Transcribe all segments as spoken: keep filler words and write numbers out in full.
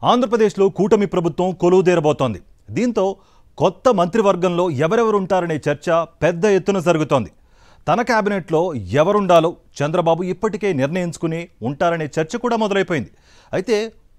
ఆంధ్రప్రదేశ్లో కూటమి ప్రభుత్వం కొలువుదేరబోతోంది. దీంతో కొత్త మంత్రివర్గంలో ఎవరెవరు ఉంటారనే చర్చ పెద్ద ఎత్తున జరుగుతోంది. తన కేబినెట్లో ఎవరుండాలో చంద్రబాబు ఇప్పటికే నిర్ణయించుకుని ఉంటారనే చర్చ కూడా మొదలైపోయింది. అయితే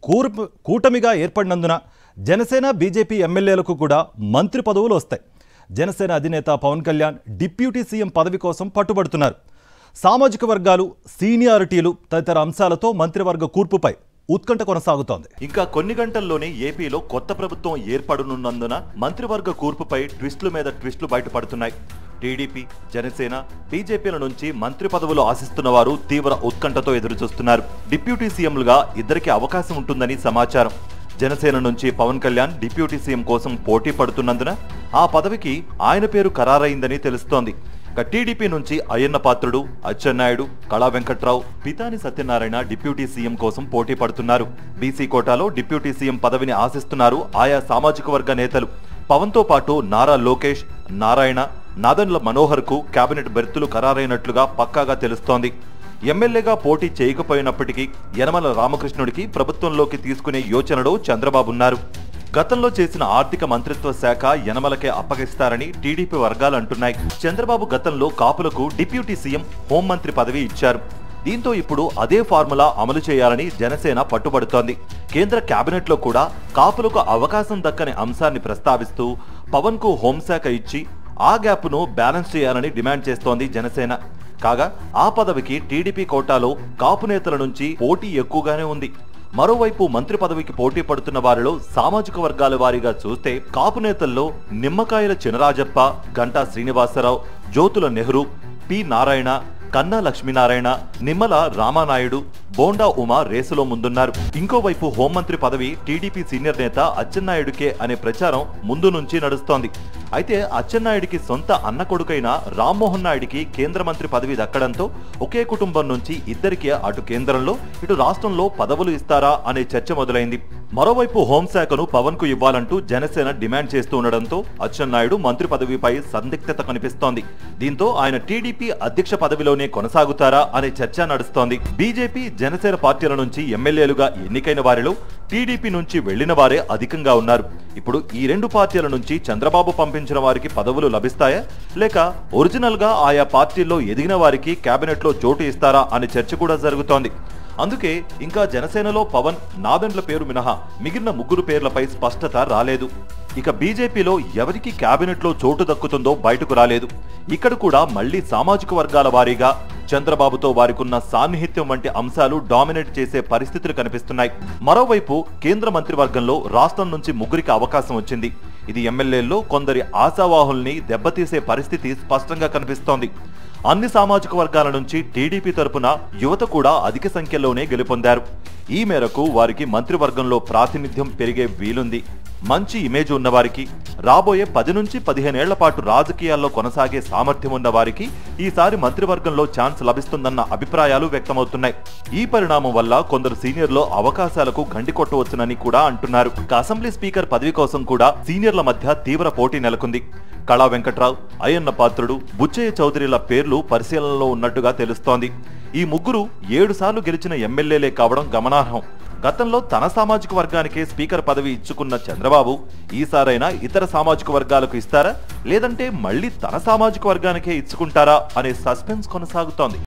కూటమిగా ఏర్పడినందున జనసేన బీజేపీ ఎమ్మెల్యేలకు కూడా మంత్రి పదవులు వస్తాయి. జనసేన అధినేత పవన్ కళ్యాణ్ డిప్యూటీ సీఎం పదవి కోసం పట్టుబడుతున్నారు. సామాజిక వర్గాలు, సీనియారిటీలు తదితర అంశాలతో మంత్రివర్గ కూర్పుపై ఉత్కంఠ కొనసాగుతోంది. ఇంకా కొన్ని గంటల్లోనే ఏపీలో కొత్త ప్రభుత్వం ఏర్పడనున్నందున మంత్రివర్గ కూర్పుపై ట్విస్టుల మీద ట్విస్టులు బయటపడుతున్నాయి. టీడీపీ, జనసేన, బీజేపీల నుంచి మంత్రి పదవులు ఆశిస్తున్న వారు తీవ్ర ఉత్కంఠతో ఎదురుచూస్తున్నారు. డిప్యూటీ సీఎంలుగా ఇద్దరికి అవకాశం ఉంటుందని సమాచారం. జనసేన నుంచి పవన్ కళ్యాణ్ డిప్యూటీ సీఎం కోసం పోటీ పడుతున్నందున ఆ పదవికి ఆయన పేరు ఖరారైందని తెలుస్తోంది. టీడీపీ నుంచి అయ్యన్న పాత్రుడు, అచ్చెన్నాయుడు, కళా వెంకట్రావు, పితాని సత్యనారాయణ డిప్యూటీ సీఎం కోసం పోటీ పడుతున్నారు. బీసీ కోటాలో డిప్యూటీ సీఎం పదవిని ఆశిస్తున్నారు ఆయా సామాజిక వర్గ నేతలు. పవన్ తో పాటు నారా లోకేష్, నారాయణ, నాదెండ్ల మనోహర్ కు కేబినెట్ బెర్తులు ఖరారైనట్లుగా పక్కాగా తెలుస్తోంది. ఎమ్మెల్యేగా పోటీ చేయకపోయినప్పటికీ యనమల రామకృష్ణుడికి ప్రభుత్వంలోకి తీసుకునే యోచనలో చంద్రబాబు ఉన్నారు. గతంలో చేసిన ఆర్థిక మంత్రిత్వ శాఖ యనమలకే అప్పగిస్తారని టీడీపీ వర్గాలు అంటున్నాయి. చంద్రబాబు గతంలో కాపులకు డిప్యూటీ సీఎం, హోంమంత్రి పదవి ఇచ్చారు. దీంతో ఇప్పుడు అదే ఫార్ములా అమలు చేయాలని జనసేన పట్టుబడుతోంది. కేంద్ర కేబినెట్ లో కూడా కాపులకు అవకాశం దక్కని అంశాన్ని ప్రస్తావిస్తూ పవన్ కు హోంశాఖ ఇచ్చి ఆ గ్యాప్ ను బ్యాలెన్స్ చేయాలని డిమాండ్ చేస్తోంది జనసేన. కాగా ఆ పదవికి టీడీపీ కోటాలో కాపు నేతల నుంచి పోటీ ఎక్కువగానే ఉంది. మరోవైపు మంత్రి పదవికి పోటీ పడుతున్న వారిలో సామాజిక వర్గాల వారీగా చూస్తే కాపు నేతల్లో నిమ్మకాయల చినరాజప్ప, గంటా శ్రీనివాసరావు, జ్యోతుల నెహ్రూ, పి నారాయణ, కన్నా లక్ష్మీనారాయణ, నిమ్మల రామానాయుడు, బోండా ఉమా రేసులో ముందున్నారు. ఇంకోవైపు హోంమంత్రి పదవి టీడీపీ సీనియర్ నేత అచ్చెన్నాయుడికే అనే ప్రచారం ముందు నుంచి నడుస్తోంది. అయితే అచ్చెన్నాయుడికి సొంత అన్న కొడుకైన రామ్మోహన్ నాయుడికి కేంద్ర మంత్రి పదవి దక్కడంతో ఒకే కుటుంబం నుంచి ఇద్దరికి అటు కేంద్రంలో ఇటు రాష్ట్రంలో పదవులు ఇస్తారా అనే చర్చ మొదలైంది. మరోవైపు హోంశాఖను పవన్ కు ఇవ్వాలంటూ జనసేన డిమాండ్ చేస్తూ ఉండడంతో అచ్చెన్నాయుడు మంత్రి పదవిపై సందిగ్ధత కనిపిస్తోంది. దీంతో ఆయన టీడీపీ అధ్యక్ష పదవిలోనే కొనసాగుతారా అనే చర్చ నడుస్తోంది. బీజేపీ, జనసేన పార్టీల నుంచి ఎమ్మెల్యేలుగా ఎన్నికైన వారిలో టీడీపీ నుంచి వెళ్లిన వారే అధికంగా ఉన్నారు. ఇప్పుడు ఈ రెండు పార్టీల నుంచి చంద్రబాబు పంపించిన వారికి పదవులు లభిస్తాయా, లేక ఒరిజినల్ గా ఆయా పార్టీల్లో ఎదిగిన వారికి కేబినెట్ లో చోటు ఇస్తారా అనే చర్చ కూడా జరుగుతోంది. అందుకే ఇంకా జనసేనలో పవన్, నాదెండ్ల పేరు మినహా మిగిలిన ముగ్గురు పేర్లపై స్పష్టత రాలేదు. ఇక బీజేపీలో ఎవరికి కేబినెట్ లో చోటు దక్కుతుందో బయటకు రాలేదు. ఇక్కడ కూడా మళ్లీ సామాజిక వర్గాల వారీగా చంద్రబాబుతో వారికున్న సాన్నిహిత్యం వంటి అంశాలు డామినేట్ చేసే పరిస్థితులు కనిపిస్తున్నాయి. మరోవైపు కేంద్ర మంత్రివర్గంలో రాష్ట్రం నుంచి ముగ్గురికి అవకాశం వచ్చింది. ఇది ఎమ్మెల్యేల్లో కొందరి ఆశావాహుల్ని దెబ్బతీసే పరిస్థితి స్పష్టంగా కనిపిస్తోంది. అన్ని సామాజిక వర్గాల నుంచి టీడీపీ తరపున యువత కూడా అధిక సంఖ్యలోనే గెలుపొందారు. ఈ మేరకు వారికి మంత్రివర్గంలో ప్రాతినిధ్యం పెరిగే వీలుంది. మంచి ఇమేజ్ ఉన్నవారికి, రాబోయే పది నుంచి పదిహేనేళ్ల పాటు రాజకీయాల్లో కొనసాగే సామర్థ్యం ఉన్న వారికి ఈసారి మంత్రివర్గంలో ఛాన్స్ లభిస్తుందన్న అభిప్రాయాలు వ్యక్తమవుతున్నాయి. ఈ పరిణామం వల్ల కొందరు సీనియర్లో అవకాశాలకు గండి కొట్టవచ్చునని కూడా అంటున్నారు. అసెంబ్లీ స్పీకర్ పదవి కోసం కూడా సీనియర్ల మధ్య తీవ్ర పోటీ నెలకొంది. కళా వెంకట్రావు, అయ్యన్న పాత్రుడు, బుచ్చయ్య చౌదరిల పేర్లు పరిశీలనలో ఉన్నట్టుగా తెలుస్తోంది. ఈ ముగ్గురు ఏడు సార్లు గెలిచిన ఎమ్మెల్యేలే కావడం గమనార్హం. గతంలో తన సామాజిక వర్గానికే స్పీకర్ పదవి ఇచ్చుకున్న చంద్రబాబు ఈసారైనా ఇతర సామాజిక వర్గాలకు ఇస్తారా, లేదంటే మళ్లీ తన సామాజిక వర్గానికే ఇచ్చుకుంటారా అనే సస్పెన్స్ కొనసాగుతోంది.